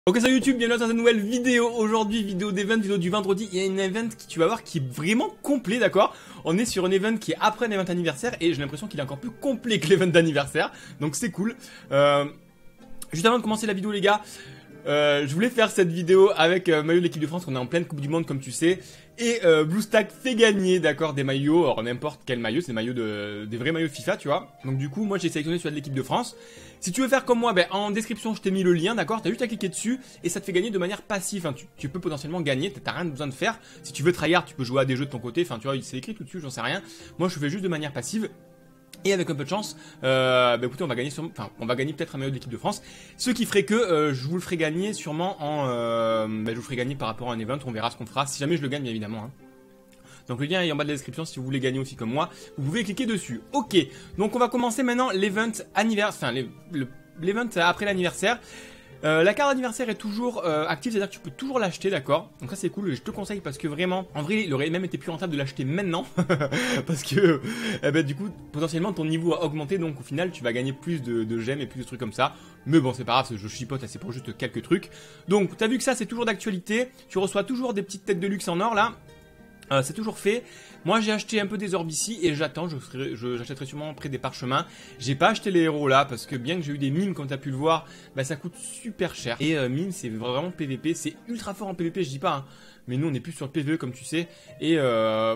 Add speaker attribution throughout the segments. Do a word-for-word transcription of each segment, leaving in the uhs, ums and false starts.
Speaker 1: Ok, salut YouTube, bienvenue dans cette nouvelle vidéo. Aujourd'hui, vidéo d'event, vidéo du vendredi. Il y a une event qui tu vas voir qui est vraiment complet, d'accord. On est sur un event qui est après un event anniversaire et j'ai l'impression qu'il est encore plus complet que l'event d'anniversaire. Donc c'est cool. Euh, juste avant de commencer la vidéo les gars, euh, je voulais faire cette vidéo avec euh, maillot de l'équipe de France. On est en pleine Coupe du Monde comme tu sais. Et euh, BlueStack fait gagner, d'accord, des maillots. Alors n'importe quel maillot, c'est des maillots de, des vrais maillots FIFA, tu vois. Donc du coup, moi j'ai sélectionné celui de l'équipe de France. Si tu veux faire comme moi, ben, en description je t'ai mis le lien, d'accord. T'as juste à cliquer dessus et ça te fait gagner de manière passive. Enfin, tu, tu peux potentiellement gagner, t'as rien besoin de faire. Si tu veux tryhard, tu peux jouer à des jeux de ton côté. Enfin, tu vois, c'est écrit tout dessus, j'en sais rien. Moi, je fais juste de manière passive. Et avec un peu de chance, euh, bah écoutez, on va gagner sur, enfin, on va gagner peut-être un maillot de l'équipe de France. Ce qui ferait que euh, je vous le ferai gagner sûrement en, euh, bah, je vous le ferai gagner par rapport à un event. On verra ce qu'on fera. Si jamais je le gagne, bien évidemment. Hein. Donc le lien est en bas de la description si vous voulez gagner aussi comme moi. Vous pouvez cliquer dessus. Ok. Donc on va commencer maintenant l'event anniversaire, enfin l'event après l'anniversaire. Euh, la carte d'anniversaire est toujours euh, active, c'est-à-dire que tu peux toujours l'acheter, d'accord. Donc ça c'est cool, je te conseille parce que vraiment, en vrai, il aurait même été plus rentable de l'acheter maintenant, parce que, eh ben, du coup, potentiellement ton niveau a augmenté, donc au final, tu vas gagner plus de, de gemmes et plus de trucs comme ça. Mais bon, c'est pas grave, je chipote, c'est pour juste quelques trucs. Donc, t'as vu que ça, c'est toujours d'actualité. Tu reçois toujours des petites têtes de luxe en or là. Euh, c'est toujours fait. Moi j'ai acheté un peu des orbes ici et j'attends, je ferai, je, j'achèterai sûrement près des parchemins. J'ai pas acheté les héros là parce que bien que j'ai eu des mimes comme tu as pu le voir, bah ça coûte super cher. Et euh, mime c'est vraiment P V P, c'est ultra fort en P V P je dis pas, hein. Mais nous on est plus sur le P V E comme tu sais. Et euh,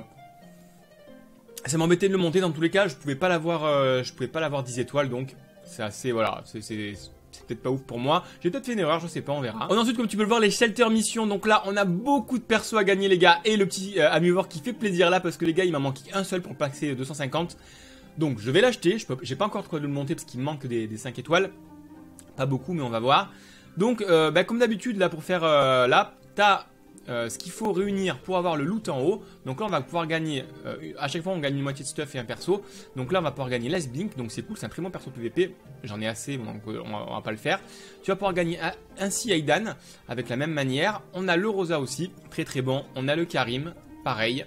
Speaker 1: ça m'embêtait de le monter dans tous les cas, je pouvais pas l'avoir, euh, je pouvais pas l'avoir dix étoiles donc c'est assez, voilà, c'est... C'est peut-être pas ouf pour moi. J'ai peut-être fait une erreur, je sais pas, on verra. On a ensuite, comme tu peux le voir, les shelter missions. Donc là, on a beaucoup de persos à gagner, les gars. Et le petit euh, Amuvor qui fait plaisir là, parce que les gars, il m'a manqué un seul pour passer deux cent cinquante. Donc je vais l'acheter. Je peux, j'ai pas encore de quoi de le monter parce qu'il manque des, des cinq étoiles. Pas beaucoup, mais on va voir. Donc, euh, bah, comme d'habitude, là, pour faire euh, là, t'as euh, ce qu'il faut réunir pour avoir le loot en haut. Donc là, on va pouvoir gagner. Euh, à chaque fois, on gagne une moitié de stuff et un perso. Donc là, on va pouvoir gagner Les Blink. Donc c'est cool, c'est un très bon perso P V P. J'en ai assez, donc on va, on va pas le faire. Tu vas pouvoir gagner ainsi Aidan avec la même manière. On a le Rosa aussi, très très bon. On a le Karim, pareil.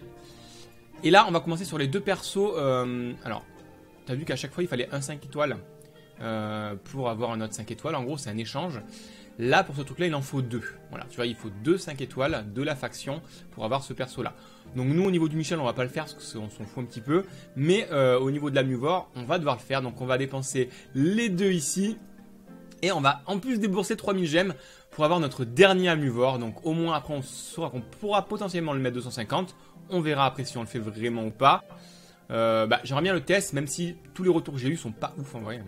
Speaker 1: Et là, on va commencer sur les deux persos. Euh, alors, t'as vu qu'à chaque fois, il fallait un cinq étoiles euh, pour avoir un autre cinq étoiles. En gros, c'est un échange. Là, pour ce truc-là, il en faut deux. Voilà, tu vois, il faut deux cinq étoiles de la faction pour avoir ce perso-là. Donc nous, au niveau du Michel, on va pas le faire parce qu'on s'en fout un petit peu. Mais euh, au niveau de la Muvor, on va devoir le faire. Donc on va dépenser les deux ici. Et on va en plus débourser trois mille gemmes pour avoir notre dernier Amuvor. Donc au moins, après, on saura qu'on pourra potentiellement le mettre deux cent cinquante. On verra après si on le fait vraiment ou pas. Euh, bah, j'aimerais bien le test, même si tous les retours que j'ai eu sont pas ouf en vrai.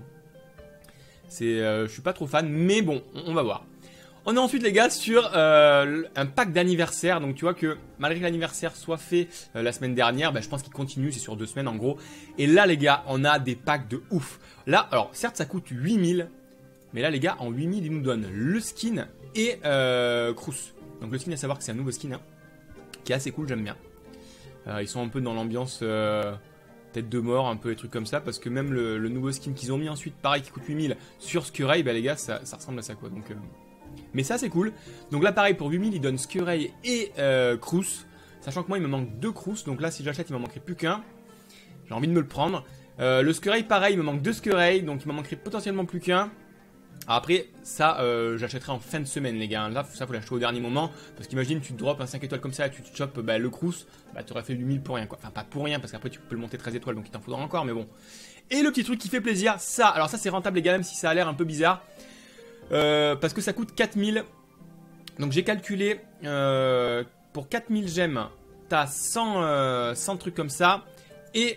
Speaker 1: C'est, euh, je suis pas trop fan, mais bon, on, on va voir. On est ensuite les gars sur euh, un pack d'anniversaire. Donc tu vois que malgré que l'anniversaire soit fait euh, la semaine dernière, bah, je pense qu'il continue, c'est sur deux semaines en gros. Et là les gars, on a des packs de ouf. Là, alors certes ça coûte huit mille, mais là les gars, en huit mille ils nous donnent le skin et euh, Crous. Donc le skin, à savoir que c'est un nouveau skin, hein, qui est assez cool, j'aime bien. Euh, ils sont un peu dans l'ambiance... Euh, tête de mort, un peu des trucs comme ça, parce que même le, le nouveau skin qu'ils ont mis ensuite, pareil, qui coûte huit mille sur Scurry, bah les gars, ça, ça ressemble à ça quoi, donc... Euh... Mais ça c'est cool. Donc là pareil, pour huit mille, ils donnent Scurry et euh, Crous, sachant que moi il me manque deux Crous, donc là si j'achète il m'en manquerait plus qu'un. J'ai envie de me le prendre. Euh, le Scurry pareil, il me manque deux Scurry, donc il m'en manquerait potentiellement plus qu'un. Après, ça, euh, j'achèterai en fin de semaine, les gars. Là, ça, faut l'acheter au dernier moment. Parce qu'imagine, tu te drops un cinq étoiles comme ça, et tu te chopes bah, le Crous, bah, tu aurais fait huit mille pour rien, quoi. Enfin, pas pour rien, parce qu'après, tu peux le monter treize étoiles, donc il t'en faudra encore, mais bon. Et le petit truc qui fait plaisir, ça, alors ça, c'est rentable, les gars, même si ça a l'air un peu bizarre. Euh, parce que ça coûte quatre mille. Donc, j'ai calculé, euh, pour quatre mille gemmes, t'as cent, euh, cent trucs comme ça. Et,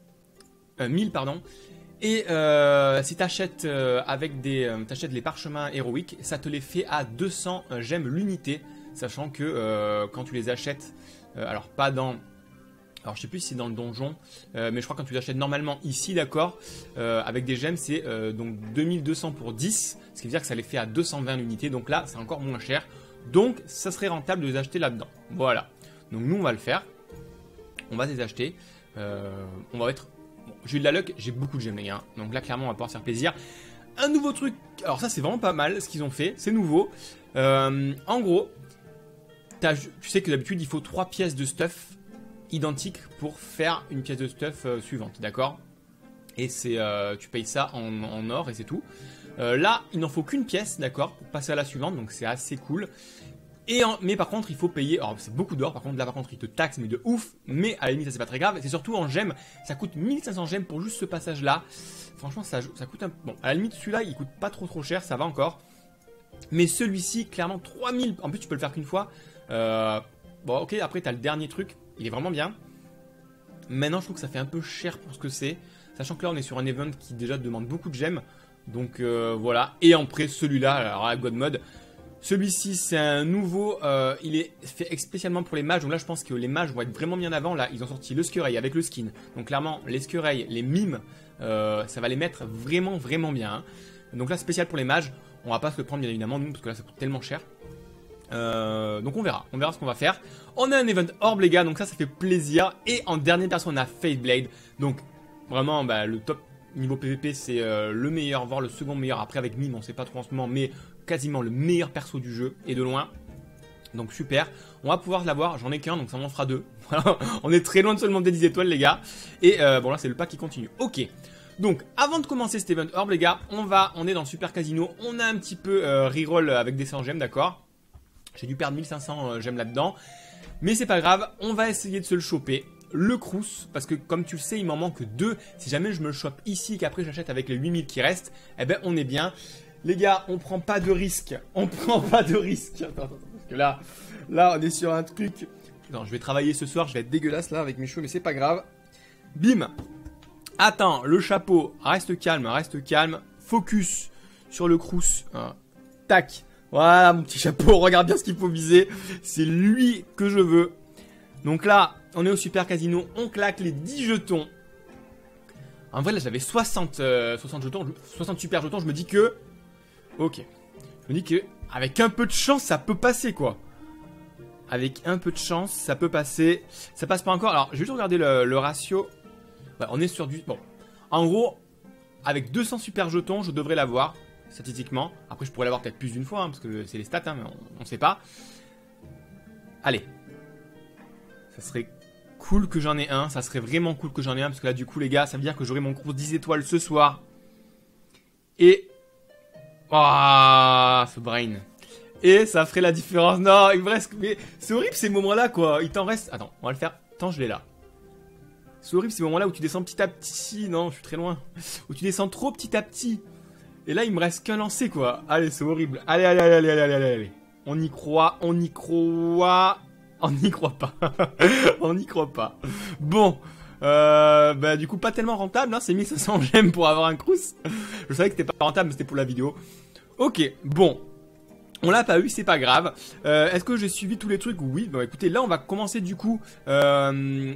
Speaker 1: euh, mille, pardon. Et euh, si t'achètes euh, avec des, euh, t'achètes les parchemins héroïques, ça te les fait à deux cents gemmes l'unité, sachant que euh, quand tu les achètes, euh, alors pas dans, alors je sais plus si c'est dans le donjon, euh, mais je crois que quand tu les achètes normalement ici, d'accord, euh, avec des gemmes, c'est euh, donc deux mille deux cents pour dix, ce qui veut dire que ça les fait à deux cent vingt l'unité, donc là c'est encore moins cher, donc ça serait rentable de les acheter là-dedans. Voilà, donc nous on va le faire, on va les acheter, euh, on va être Bon, j'ai eu de la luck, j'ai beaucoup de gemmes les gars, donc là clairement on va pouvoir se faire plaisir. Un nouveau truc, alors ça c'est vraiment pas mal ce qu'ils ont fait, c'est nouveau. Euh, en gros, as, tu sais que d'habitude il faut trois pièces de stuff identiques pour faire une pièce de stuff euh, suivante, d'accord. Et c'est, euh, tu payes ça en, en or et c'est tout. Euh, là, il n'en faut qu'une pièce, d'accord, pour passer à la suivante, donc c'est assez cool. Et en, mais par contre, il faut payer, alors c'est beaucoup d'or, par contre, là par contre, il te taxe, mais de ouf, mais à la limite, ça c'est pas très grave. C'est surtout en gemmes, ça coûte mille cinq cents gemmes pour juste ce passage-là. Franchement, ça, ça coûte un... Bon, à la limite, celui-là, il coûte pas trop trop cher, ça va encore. Mais celui-ci, clairement, trois mille, en plus, tu peux le faire qu'une fois. Euh... Bon, ok, après, t'as le dernier truc, il est vraiment bien. Maintenant, je trouve que ça fait un peu cher pour ce que c'est. Sachant que là, on est sur un event qui déjà demande beaucoup de gemmes. Donc, euh, voilà. Et après, celui-là, alors à God Mode... Celui-ci, c'est un nouveau, euh, il est fait spécialement pour les mages, donc là je pense que les mages vont être vraiment bien avant. Là, ils ont sorti le Scurry avec le skin, donc clairement, les Scurry, les mimes, euh, ça va les mettre vraiment, vraiment bien. Hein. Donc là, spécial pour les mages, on va pas se le prendre bien évidemment, nous, parce que là ça coûte tellement cher. Euh, donc on verra, on verra ce qu'on va faire. On a un event orb les gars, donc ça, ça fait plaisir. Et en dernière personne, on a Fate Blade, donc vraiment, bah, le top niveau P V P, c'est euh, le meilleur, voire le second meilleur. Après, avec mime, on sait pas trop en ce moment, mais quasiment le meilleur perso du jeu, et de loin. Donc super, on va pouvoir l'avoir, j'en ai qu'un, donc ça m'en fera deux. Voilà, on est très loin de seulement des dix étoiles les gars. Et euh, bon là c'est le pack qui continue, ok. Donc avant de commencer cet event orb les gars, on va, on est dans le super casino, on a un petit peu euh, reroll avec des cent gemmes, d'accord. J'ai dû perdre mille cinq cents euh, gemmes là-dedans. Mais c'est pas grave, on va essayer de se le choper. Le Crous, parce que comme tu le sais, il m'en manque deux. Si jamais je me le chope ici et qu'après j'achète avec les huit mille qui restent, eh ben on est bien. Les gars, on prend pas de risque. On prend pas de risque. Attends, attends, parce que là, là, on est sur un truc. Non, je vais travailler ce soir. Je vais être dégueulasse là avec mes cheveux, mais c'est pas grave. Bim. Attends, le chapeau. Reste calme, reste calme. Focus sur le Crous. Hein. Tac. Voilà, mon petit chapeau. Regarde bien ce qu'il faut viser. C'est lui que je veux. Donc là, on est au super casino. On claque les dix jetons. En vrai, là, j'avais soixante, euh, soixante jetons, soixante super jetons. Je me dis que... Ok. Je me dis que avec un peu de chance, ça peut passer, quoi. Avec un peu de chance, ça peut passer. Ça passe pas encore. Alors, je vais juste regarder le, le ratio. Ouais, on est sur du... Bon. En gros, avec deux cents super jetons, je devrais l'avoir, statistiquement. Après, je pourrais l'avoir peut-être plus d'une fois, hein, parce que c'est les stats, hein, mais on, on sait pas. Allez. Ça serait cool que j'en ai un. Ça serait vraiment cool que j'en ai un, parce que là, du coup, les gars, ça veut dire que j'aurai mon cours dix étoiles ce soir. Et... Ah, oh, ce brain. Et ça ferait la différence. Non, il me reste... Mais c'est horrible ces moments-là, quoi. Il t'en reste... Attends, on va le faire. Attends, je l'ai là. C'est horrible ces moments-là où tu descends petit à petit. Non, je suis très loin. Où tu descends trop petit à petit. Et là, il me reste qu'un lancer, quoi. Allez, c'est horrible. Allez, allez, allez, allez, allez, allez, allez. On y croit, on y croit. On n'y croit pas. On n'y croit pas. Bon. Euh, bah du coup pas tellement rentable, hein, c'est mille cinq cents gemmes pour avoir un Crous. Je savais que c'était pas rentable mais c'était pour la vidéo. Ok, bon. On l'a pas eu, c'est pas grave. euh, Est-ce que j'ai suivi tous les trucs? Oui, bon écoutez, là on va commencer du coup euh,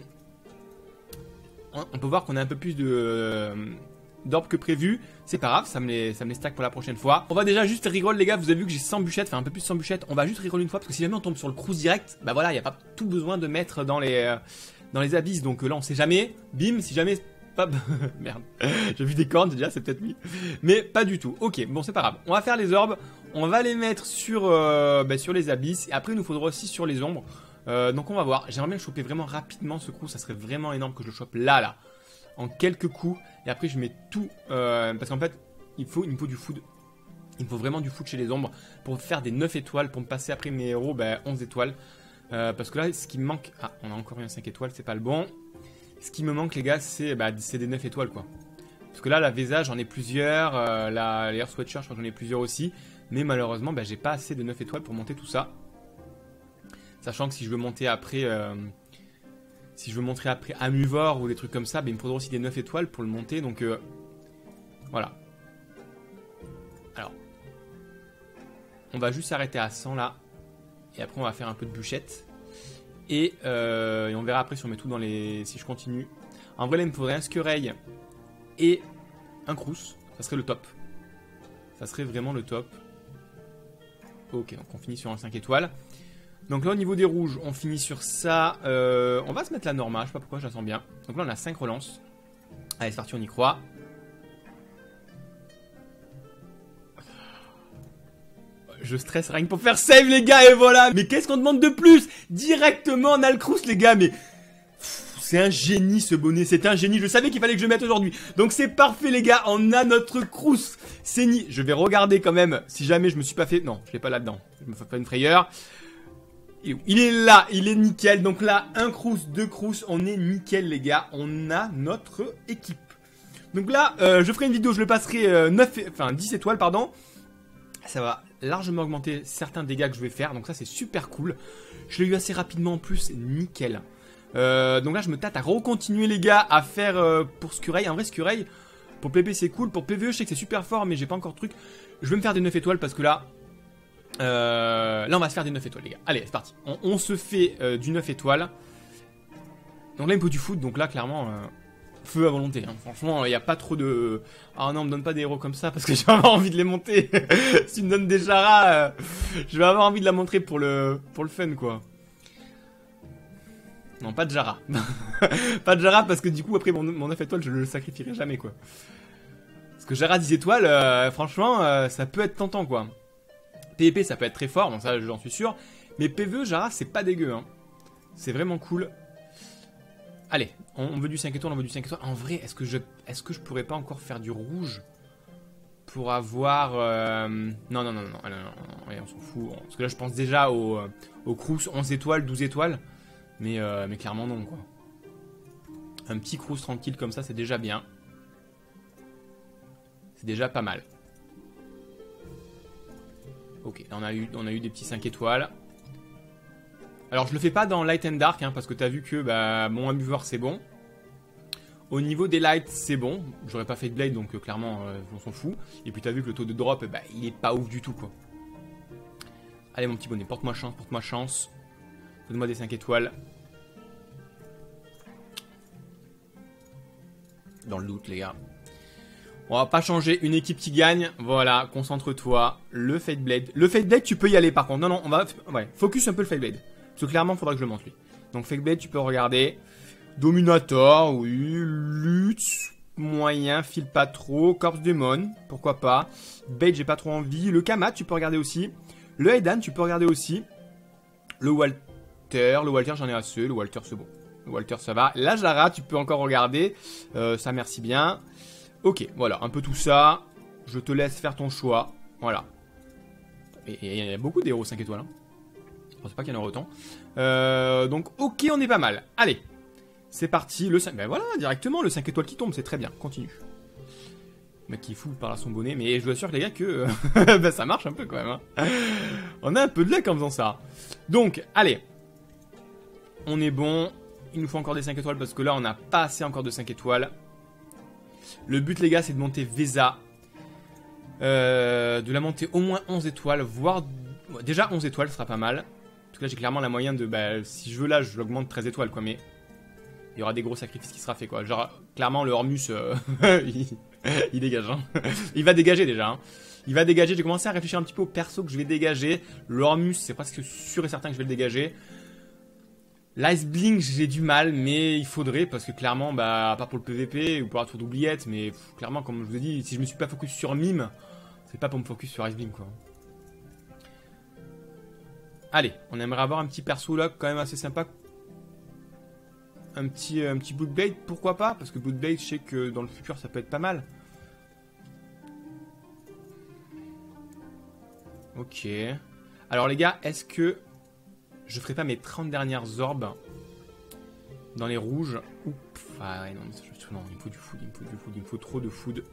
Speaker 1: on peut voir qu'on a un peu plus de euh, d'orbes que prévu. C'est pas grave, ça me, les, ça me les stack pour la prochaine fois. On va déjà juste reroll les gars, vous avez vu que j'ai cent bûchettes, enfin un peu plus de cent bûchettes. On va juste reroll une fois parce que si jamais on tombe sur le Crous direct, bah voilà, il n'y a pas tout besoin de mettre dans les... Euh, dans les abysses, donc là on sait jamais. Bim, si jamais... Pas... Merde, j'ai vu des cornes déjà, c'est peut-être lui. Mais pas du tout, ok, bon c'est pas grave. On va faire les orbes, on va les mettre sur, euh, bah, sur les abysses. Et après il nous faudra aussi sur les ombres. euh, Donc on va voir, j'aimerais bien le choper vraiment rapidement ce coup. Ça serait vraiment énorme que je le chope là, là, en quelques coups. Et après je mets tout, euh, parce qu'en fait il, faut, il me faut du food. Il me faut vraiment du food chez les ombres pour faire des neuf étoiles, pour me passer après mes héros bah, onze étoiles. Euh, parce que là, ce qui me manque... Ah, on a encore eu un cinq étoiles, c'est pas le bon. Ce qui me manque, les gars, c'est bah, des neuf étoiles, quoi. Parce que là, la Vesa, j'en ai plusieurs. Euh, la Air Sweatshirt, je crois que j'en ai plusieurs aussi. Mais malheureusement, bah, j'ai pas assez de neuf étoiles pour monter tout ça. Sachant que si je veux monter après... Euh, si je veux monter après Amuvor ou des trucs comme ça, bah, il me faudra aussi des neuf étoiles pour le monter. Donc, euh, voilà. Alors. On va juste s'arrêter à cent, là. Et après on va faire un peu de bûchette. Et, euh, et on verra après si on met tout dans les... Si je continue. En vrai là il me faudrait un Scurry et un Crous. Ça serait le top. Ça serait vraiment le top. Ok, donc on finit sur un cinq étoiles. Donc là au niveau des rouges on finit sur ça. euh, On va se mettre la Norma, je sais pas pourquoi je la sens bien. Donc là on a cinq relances. Allez c'est parti, on y croit. Je stresse rien que pour faire save les gars et voilà. Mais qu'est-ce qu'on demande de plus? Directement on a le Crous les gars. Mais c'est un génie ce bonnet, c'est un génie, je savais qu'il fallait que je le mette aujourd'hui. Donc c'est parfait les gars, on a notre Crous Senni. Je vais regarder quand même si jamais je me suis pas fait... Non, je l'ai pas là-dedans, je me fais pas une frayeur. Il est là, il est nickel. Donc là, un Crous, deux Crous, on est nickel les gars, on a notre équipe. Donc là, euh, je ferai une vidéo, je le passerai euh, neuf, enfin dix étoiles pardon. Ça va largement augmenter certains dégâts que je vais faire, donc ça c'est super cool. Je l'ai eu assez rapidement en plus, nickel. Euh, donc là je me tâte à recontinuer les gars à faire euh, pour Scurey. En vrai Scurey pour P P c'est cool, pour P V E je sais que c'est super fort mais j'ai pas encore de truc. Je vais me faire des neuf étoiles parce que là euh, là on va se faire des neuf étoiles les gars. Allez c'est parti, on, on se fait euh, du neuf étoiles. Donc là il me faut du foot, donc là clairement euh, feu à volonté hein. Franchement il n'y a pas trop de... Ah non on me donne pas des héros comme ça parce que j'ai vraiment envie de les monter. Si tu me donnes des Jara euh, je vais avoir envie de la montrer pour le, pour le fun quoi. Non, pas de Jara. Pas de Jara parce que du coup, après mon, mon neuf étoiles, je le sacrifierai jamais, quoi. Parce que Jara dix étoiles, euh, franchement, euh, ça peut être tentant, quoi. P V P, ça peut être très fort, bon, ça, j'en suis sûr. Mais P V E, Jara, c'est pas dégueu, hein. C'est vraiment cool. Allez, on, on veut du cinq étoiles, on veut du cinq étoiles. En vrai, est-ce que je, est-ce que je pourrais pas encore faire du rouge pour avoir... Euh... Non, non, non, non, non, non, non, non, on s'en fout. Parce que là, je pense déjà au, au Crous onze étoiles, douze étoiles. Mais, euh, mais clairement non quoi. Un petit Crous tranquille comme ça c'est déjà bien. C'est déjà pas mal. Ok, on a eu, on a eu des petits cinq étoiles. Alors je le fais pas dans Light and Dark hein, parce que t'as vu que bah, mon amuseur c'est bon. Au niveau des lights c'est bon. J'aurais pas fait de blade donc euh, clairement euh, on s'en fout. Et puis t'as vu que le taux de drop bah, il est pas ouf du tout quoi. Allez mon petit bonnet, porte-moi chance, porte-moi chance. Donne-moi des cinq étoiles. Dans le doute les gars. On va pas changer une équipe qui gagne. Voilà, concentre-toi. Le Fate Blade. Le Fate Blade tu peux y aller par contre. Non non on va... Ouais, focus un peu le Fate Blade. Parce que clairement il faudra que je le monte lui. Donc Fate Blade tu peux regarder. Dominator, oui. Lutte, moyen, file pas trop. Corpse Demon, pourquoi pas. Bait j'ai pas trop envie. Le Kamat tu peux regarder aussi. Le Aidan tu peux regarder aussi. Le Walter. Le Walter j'en ai assez. Le Walter c'est bon. Le Walter ça va. La Jara tu peux encore regarder. Euh, ça merci bien. Ok voilà un peu tout ça. Je te laisse faire ton choix. Voilà. Et il y a beaucoup d'héros cinq étoiles. Hein. Je pense pas qu'il y en aura autant. Euh, donc ok on est pas mal. Allez. C'est parti. Le cinq. Ben voilà directement le cinq étoiles qui tombe. C'est très bien. Continue. Le mec qui fout par là son bonnet. Mais je vous assure les gars que ben, ça marche un peu quand même. Hein. On a un peu de luck en faisant ça. Donc allez. On est bon. Il nous faut encore des cinq étoiles parce que là on n'a pas assez encore de cinq étoiles. Le but les gars c'est de monter Vesa. Euh, de la monter au moins onze étoiles. Voire... Déjà onze étoiles ce sera pas mal. En tout cas j'ai clairement la moyenne de... Bah, si je veux là je l'augmente treize étoiles quoi. Mais il y aura des gros sacrifices qui sera fait quoi. Genre clairement le Hormus euh, il... il dégage hein. Il va dégager déjà hein. Il va dégager. J'ai commencé à réfléchir un petit peu au perso que je vais dégager. Le Hormus c'est presque sûr et certain que je vais le dégager. L'Ice Blink j'ai du mal mais il faudrait parce que clairement bah pas pour le P V P ou pour la tour d'oubliette mais pff, clairement comme je vous ai dit si je me suis pas focus sur Mime c'est pas pour me focus sur Ice Blink quoi. Allez on aimerait avoir un petit perso là quand même assez sympa. Un petit, un petit Bloodblade pourquoi pas parce que Bloodblade je sais que dans le futur ça peut être pas mal. Ok. Alors les gars est-ce que je ferai pas mes trente dernières orbes dans les rouges. Oups. Ah ouais, non, mais ça, je... non, il me faut du food, il me faut du food, il me faut trop de food.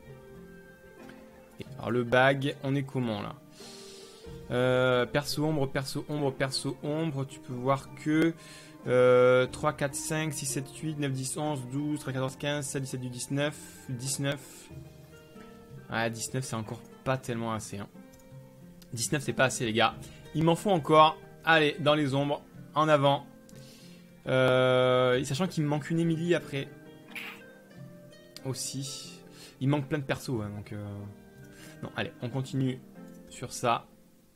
Speaker 1: Alors le bag, on est comment là euh, Perso ombre, perso ombre, perso ombre. Tu peux voir que euh, trois, quatre, cinq, six, sept, huit, neuf, dix, onze, douze, treize, quatorze, quinze, seize, dix-sept, dix-neuf, dix-neuf. Ah, dix-neuf c'est encore pas tellement assez. Hein. dix-neuf c'est pas assez les gars. Il m'en faut encore. Allez, dans les ombres, en avant. Euh, sachant qu'il me manque une Emily après. Aussi. Il manque plein de persos, hein, donc... Euh... Non, allez, on continue sur ça.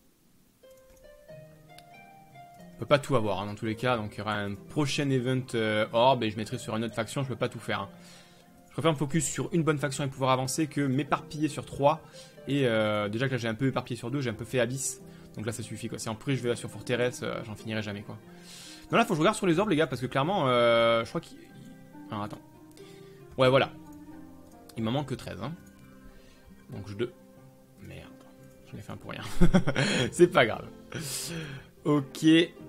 Speaker 1: On peut pas tout avoir, hein, dans tous les cas. Donc il y aura un prochain event euh, orb et je mettrai sur une autre faction, je peux pas tout faire. Hein. Je préfère me focus sur une bonne faction et pouvoir avancer que m'éparpiller sur trois. Et euh, déjà que là j'ai un peu éparpillé sur deux, j'ai un peu fait Abyss. Donc là ça suffit quoi. Si en plus je vais sur Forteresse, euh, j'en finirai jamais quoi. Non là faut que je regarde sur les orbes les gars parce que clairement euh, je crois qu'il... Alors attends. Ouais voilà. Il m'en manque que treize hein. Donc je deux. Merde. J'en ai fait un pour rien. C'est pas grave. Ok.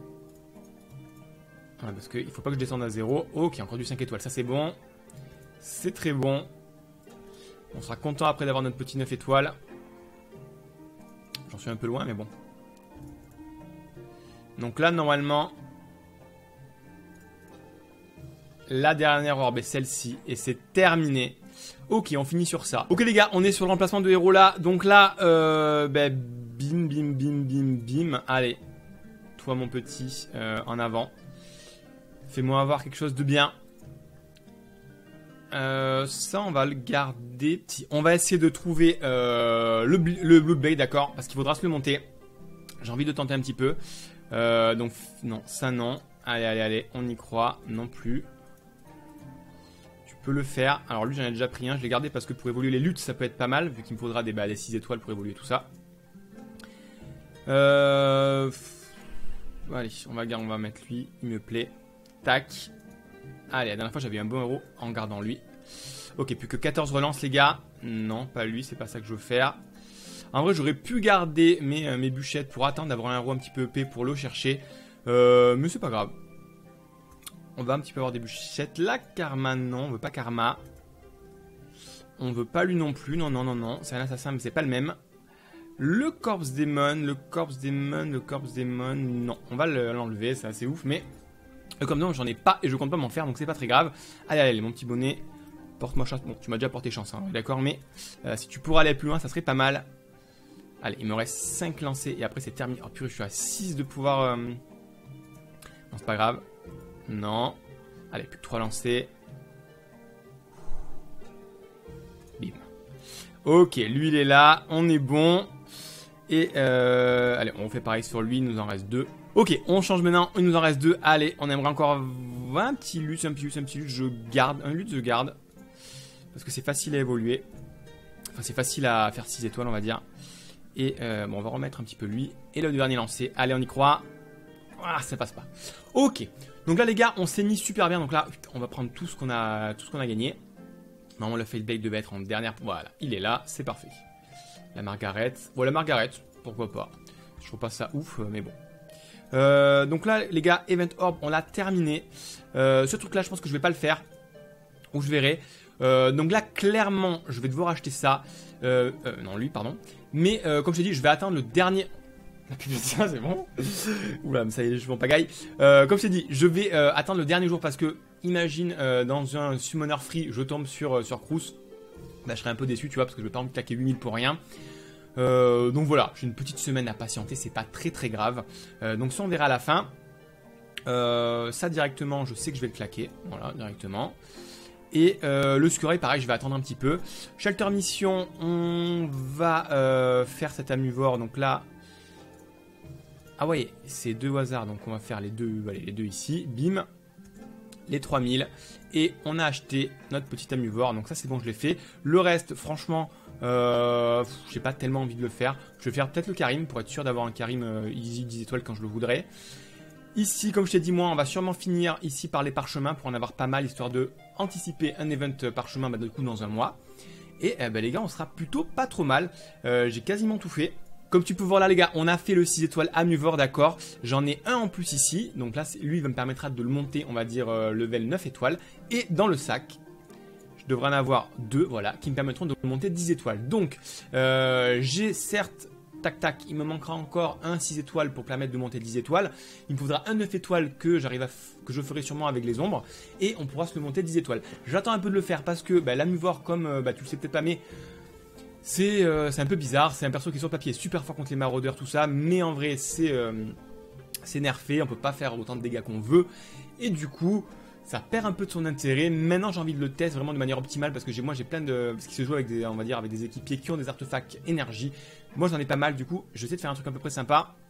Speaker 1: Ah, parce qu'il faut pas que je descende à zéro. Ok, encore du cinq étoiles. Ça c'est bon. C'est très bon. On sera content après d'avoir notre petit neuf étoiles. J'en suis un peu loin mais bon. Donc là normalement... La dernière orbe est celle-ci. Et c'est terminé. Ok, on finit sur ça. Ok les gars, on est sur le remplacement de héros là. Donc là, euh, ben, bim, bim, bim, bim, bim. Allez, toi mon petit, euh, en avant. Fais-moi avoir quelque chose de bien. Euh, ça, on va le garder. On va essayer de trouver euh, le, le Bloodblade, d'accord? Parce qu'il faudra se le monter. J'ai envie de tenter un petit peu. Euh, donc, non, ça non. Allez, allez, allez, on y croit. Non plus. Peut le faire. Alors lui j'en ai déjà pris un, je l'ai gardé parce que pour évoluer les luttes ça peut être pas mal vu qu'il me faudra des, bah, des six étoiles pour évoluer tout ça. Euh... Allez, on va, on va mettre lui, il me plaît. Tac. Allez, la dernière fois j'avais un bon héros en gardant lui. Ok, plus que quatorze relances les gars. Non, pas lui, c'est pas ça que je veux faire. En vrai j'aurais pu garder mes, euh, mes bûchettes pour attendre d'avoir un héros un petit peu E P pour le chercher. Euh, mais c'est pas grave. On va un petit peu avoir des bûchettes. Là, Karma, non, on veut pas Karma. On veut pas lui non plus. Non, non, non, non. C'est un assassin, mais c'est pas le même. Le Corpse Demon, le Corpse Demon, le Corpse Demon. Non, on va l'enlever, c'est assez ouf. Mais euh, comme non, j'en ai pas et je compte pas m'en faire, donc c'est pas très grave. Allez, allez, mon petit bonnet. Porte-moi chance. Bon, tu m'as déjà porté chance, hein, d'accord, mais euh, si tu pourrais aller plus loin, ça serait pas mal. Allez, il me reste cinq lancés et après c'est terminé. Oh purée, je suis à six de pouvoir. Euh... Non, c'est pas grave. Non. Allez, plus que trois lancés. Bim. Ok, lui il est là. On est bon. Et euh... allez, on fait pareil sur lui. Il nous en reste deux. Ok, on change maintenant. Il nous en reste deux. Allez, on aimerait encore un petit lutte, un petit lutte, un petit lutte. Je garde. Un lutte, je garde. Parce que c'est facile à évoluer. Enfin, c'est facile à faire six étoiles, on va dire. Et euh, bon, on va remettre un petit peu lui. Et le dernier lancé. Allez, on y croit. Ah, ça passe pas. Ok. Donc là les gars, on s'est mis super bien. Donc là, on va prendre tout ce qu'on a, tout ce qu'on a gagné. Normalement, le fail bait devait être en dernière. Voilà, il est là, c'est parfait. La Margaret. Bon, la Margaret, pourquoi pas. Je trouve pas ça ouf, mais bon. Euh, donc là, les gars, Event Orb, on l'a terminé. Euh, ce truc-là, je pense que je vais pas le faire. Ou je verrai. Euh, donc là, clairement, je vais devoir acheter ça. Euh, euh, non, lui, pardon. Mais euh, comme je t'ai dit, je vais attendre le dernier... Putain, c'est bon. Oula, mais ça y est, je suis en pagaille. Euh, comme je t'ai dit, je vais euh, attendre le dernier jour parce que, imagine, euh, dans un summoner free, je tombe sur, euh, sur Crous. Bah, je serais un peu déçu, tu vois, parce que je vais pas envie de claquer huit mille pour rien. Euh, donc voilà, j'ai une petite semaine à patienter, c'est pas très très grave. Euh, donc ça, on verra à la fin. Euh, ça, directement, je sais que je vais le claquer. Voilà, directement. Et euh, le Scurry, pareil, je vais attendre un petit peu. Shelter Mission, on va euh, faire cet Amuvore. Donc là... Ah ouais, c'est deux au hasard, donc on va faire les deux, allez, les deux ici, bim, les trois mille, et on a acheté notre petit Amuvore, donc ça c'est bon, je l'ai fait. Le reste, franchement, euh, j'ai pas tellement envie de le faire. Je vais faire peut-être le Karim, pour être sûr d'avoir un Karim euh, easy dix étoiles quand je le voudrais. Ici, comme je t'ai dit, moi, on va sûrement finir ici par les parchemins, pour en avoir pas mal, histoire de anticiper un event parchemin, bah, du coup, dans un mois. Et euh, bah, les gars, on sera plutôt pas trop mal, euh, j'ai quasiment tout fait. Comme tu peux voir là les gars, on a fait le six étoiles Amuvore, d'accord. J'en ai un en plus ici. Donc là, lui, il va me permettre de le monter, on va dire, euh, level neuf étoiles. Et dans le sac, je devrais en avoir deux, voilà, qui me permettront de monter dix étoiles. Donc, euh, j'ai certes, tac tac, il me manquera encore un six étoiles pour permettre de monter dix étoiles. Il me faudra un neuf étoiles que j'arrive à que je ferai sûrement avec les ombres. Et on pourra se le monter dix étoiles. J'attends un peu de le faire parce que bah, l'Amuvore, comme euh, bah, tu le sais peut-être pas, mais... C'est euh, un peu bizarre, c'est un perso qui sur le papier est super fort contre les maraudeurs, tout ça, mais en vrai c'est euh, nerfé, on peut pas faire autant de dégâts qu'on veut, et du coup ça perd un peu de son intérêt. Maintenant j'ai envie de le tester vraiment de manière optimale parce que moi j'ai plein de... Parce qu'il se joue avec des, on va dire, avec des équipiers qui ont des artefacts énergie, moi j'en ai pas mal, du coup je vais essayer de faire un truc à peu près sympa.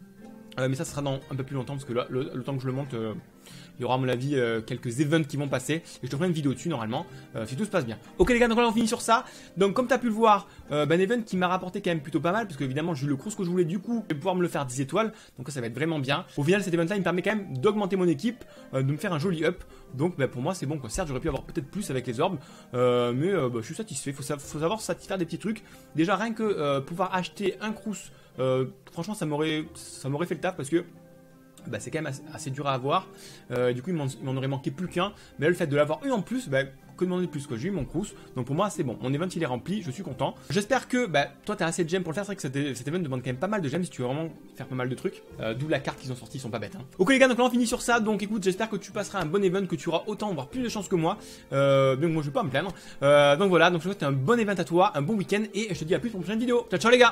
Speaker 1: Euh, mais ça sera dans un peu plus longtemps parce que là, le, le temps que je le monte, euh, il y aura à mon avis euh, quelques events qui vont passer et je te ferai une vidéo dessus normalement euh, si tout se passe bien. Ok les gars, donc là on finit sur ça. Donc comme tu as pu le voir, euh, ben, un event qui m'a rapporté quand même plutôt pas mal parce que évidemment j'ai eu le cruise que je voulais, du coup je vais pouvoir me le faire dix étoiles, donc ça va être vraiment bien. Au final cet event là il me permet quand même d'augmenter mon équipe, euh, de me faire un joli up, donc ben, pour moi c'est bon quoi. Certes j'aurais pu avoir peut-être plus avec les orbes, euh, mais euh, bah, je suis satisfait. Faut, sa faut savoir satisfaire des petits trucs. Déjà rien que euh, pouvoir acheter un cruise, euh, franchement ça m'aurait ça m'aurait fait le taf parce que bah, c'est quand même assez, assez dur à avoir, euh, du coup il m'en aurait manqué plus qu'un, mais là, le fait de l'avoir eu en plus, bah, que demander de plus quoi. J'ai eu mon cruise, donc pour moi c'est bon, mon event il est rempli, je suis content. J'espère que bah, toi t'as assez de gemmes pour le faire, c'est vrai que cet, cet event demande quand même pas mal de gemmes si tu veux vraiment faire pas mal de trucs, euh, d'où la carte qu'ils ont sorti, ils sont pas bêtes hein. Ok les gars, donc là on finit sur ça, donc écoute, j'espère que tu passeras un bon event, que tu auras autant voire plus de chance que moi, euh, donc moi je vais pas me plaindre, euh, donc voilà, donc je te souhaite un bon event à toi, un bon week-end et je te dis à plus pour une prochaine vidéo. Ciao ciao les gars.